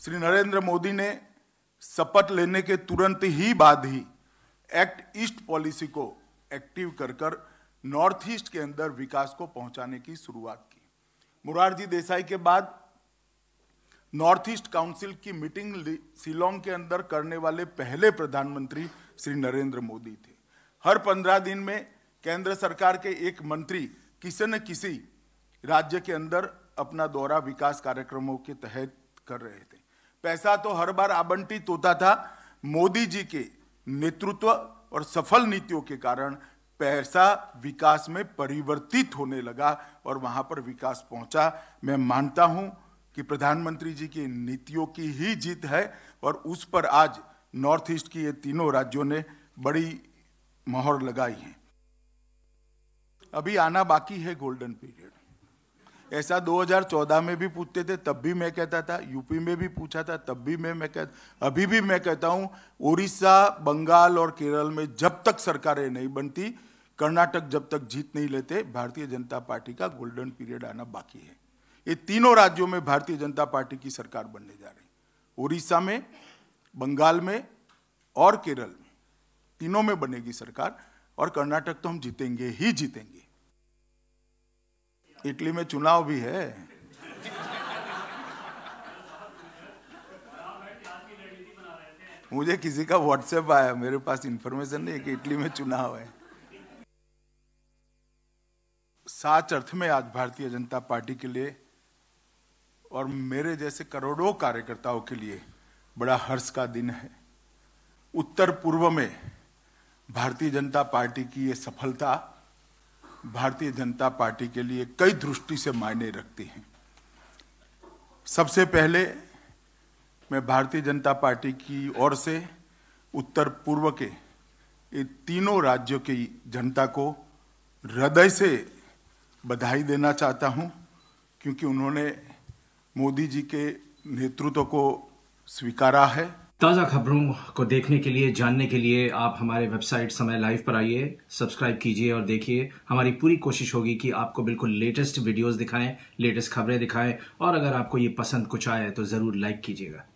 श्री नरेंद्र मोदी ने शपथ लेने के तुरंत ही बाद ही एक्ट ईस्ट पॉलिसी को एक्टिव कर नॉर्थ ईस्ट के अंदर विकास को पहुंचाने की शुरुआत की। मोरारजी देसाई के बाद नॉर्थ ईस्ट काउंसिल की मीटिंग शिलोंग के अंदर करने वाले पहले प्रधानमंत्री श्री नरेंद्र मोदी थे। हर 15 दिन में केंद्र सरकार के एक मंत्री किसी न किसी राज्य के अंदर अपना दौरा विकास कार्यक्रमों के तहत कर रहे थे। पैसा तो हर बार आवंटित होता था। मोदी जी के नेतृत्व और सफल नीतियों के कारण पैसा विकास में परिवर्तित होने लगा और वहां पर विकास पहुंचा। मैं मानता हूं कि प्रधानमंत्री जी की नीतियों की ही जीत है और उस पर आज नॉर्थ ईस्ट की ये तीनों राज्यों ने बड़ी मोहर लगाई है। अभी आना बाकी है गोल्डन पीरियड। ऐसा 2014 में भी पूछते थे, तब भी मैं कहता था, यूपी में भी पूछा था, तब भी अभी भी मैं कहता हूं, उड़ीसा, बंगाल और केरल में जब तक सरकारें नहीं बनती, कर्नाटक जब तक जीत नहीं लेते, भारतीय जनता पार्टी का गोल्डन पीरियड आना बाकी है। ये तीनों राज्यों में भारतीय जनता पार्टी की सरकार बनने जा रही। उड़ीसा में, बंगाल में और केरल में, तीनों में बनेगी सरकार और कर्नाटक तो हम जीतेंगे ही जीतेंगे। इटली में चुनाव भी है। मुझे किसी का व्हाट्सएप आया, मेरे पास इंफॉर्मेशन नहीं कि इटली में चुनाव है। सच अर्थ में आज भारतीय जनता पार्टी के लिए और मेरे जैसे करोड़ों कार्यकर्ताओं के लिए बड़ा हर्ष का दिन है। उत्तर पूर्व में भारतीय जनता पार्टी की ये सफलता भारतीय जनता पार्टी के लिए कई दृष्टि से मायने रखती है। सबसे पहले मैं भारतीय जनता पार्टी की ओर से उत्तर पूर्व के ये तीनों राज्यों की जनता को हृदय से बधाई देना चाहता हूं, क्योंकि उन्होंने मोदी जी के नेतृत्व को स्वीकारा है। ताज़ा खबरों को देखने के लिए, जानने के लिए आप हमारे वेबसाइट समय लाइव पर आइए, सब्सक्राइब कीजिए और देखिए। हमारी पूरी कोशिश होगी कि आपको बिल्कुल लेटेस्ट वीडियोस दिखाएं, लेटेस्ट खबरें दिखाएं और अगर आपको ये पसंद कुछ आए तो ज़रूर लाइक कीजिएगा।